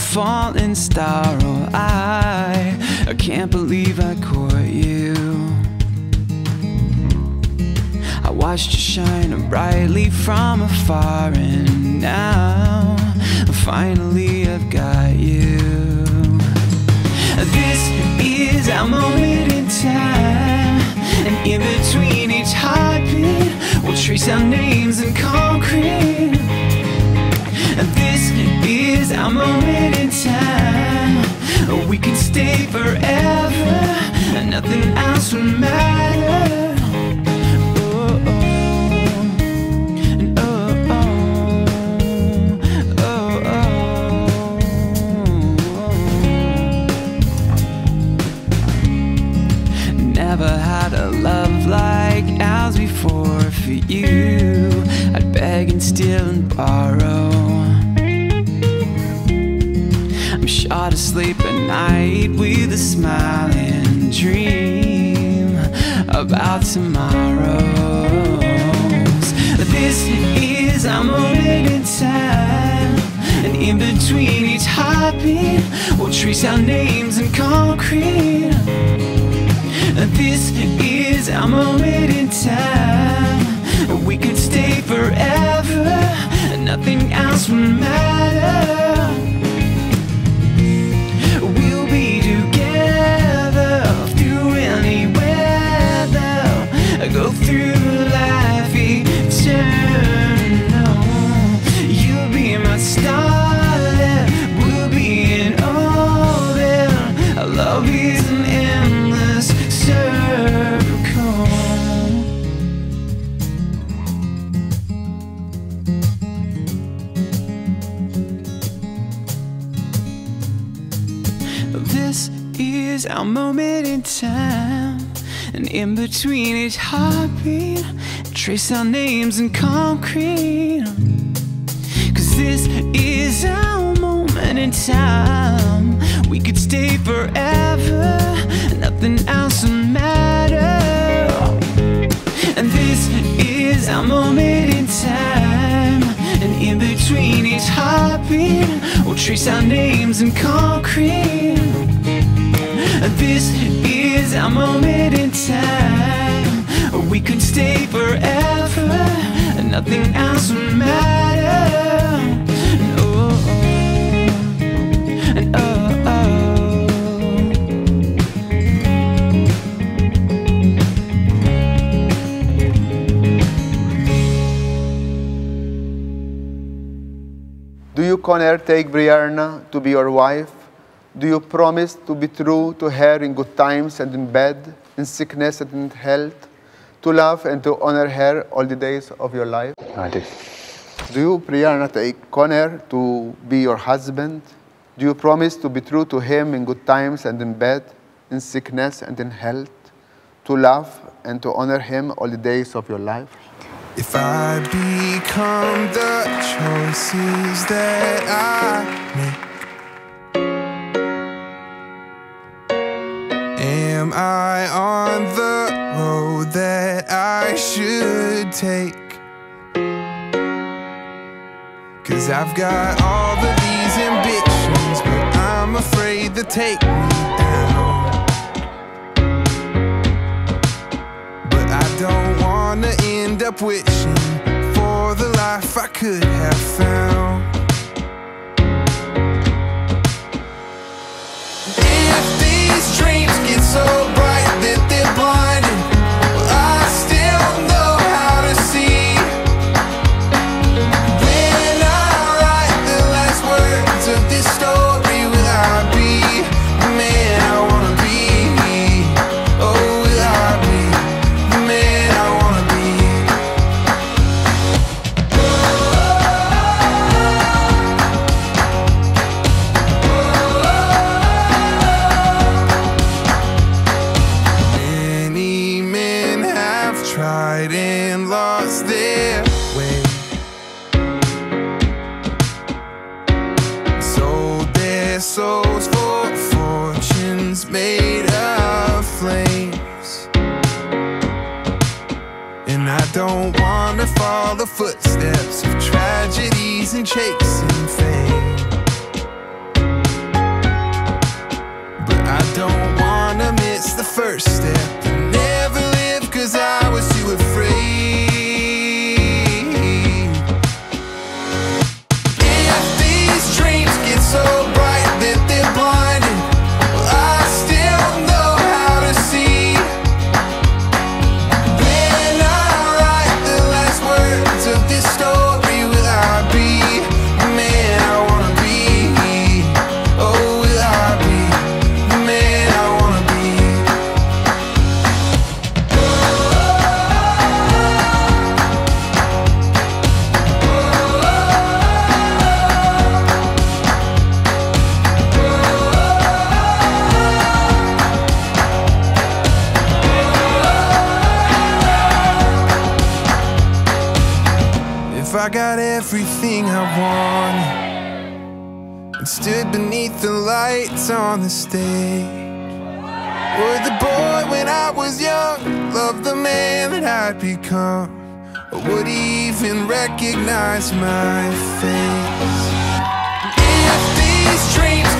falling star. Oh, I can't believe I caught you. I watched you shine brightly from afar, and now finally I've got you. This is our moment in time, and in between each heartbeat we'll trace our names in concrete. This is our moment in time. We can stay forever, and nothing else will matter. Never had a love like ours before. For you, I'd beg and steal and borrow. I'm shot asleep at night with a smile and dream about tomorrows. This is our moment in time, and in between each heartbeat we'll trace our names in concrete. This is our moment in time. We could stay forever, and nothing else will matter. We'll be together through any weather. Go through life eternal. You'll be my starlet. We'll be in orbit. Our love is an endless circle. This is our moment in time, and in between each heartbeat trace our names in concrete. Cause this is our moment in time. We could stay forever, nothing else will matter. And this is our moment in time, and in between each heartbeat we'll trace our names in concrete. This is our moment in time. We could stay forever, and nothing else will matter. And oh, and oh. Do you, Connor, take Briearna to be your wife? Do you promise to be true to her in good times and in bad, in sickness and in health, to love and to honor her all the days of your life? I do. Do you, Briearna, take Connor to be your husband? Do you promise to be true to him in good times and in bad, in sickness and in health, to love and to honor him all the days of your life? If I become the choices that I make, am I on the road that I should take? 'Cause I've got all of these ambitions, but I'm afraid they'll take me down. But I don't wanna end up wishing for the life I could have found. If these dreams get so bright that they're blinding, well, I still know how to see. When I write the last words of this story, will I be the man I wanna be? Oh, will I be the man I wanna be? Many men have tried and lost their way, sold their souls for fortunes made of flames. And I don't wanna follow the footsteps of tragedies and chasing fame. got everything I want, and stood beneath the lights on the stage. Was the boy when I was young, loved the man that I'd become, or would he even recognize my face? If these dreams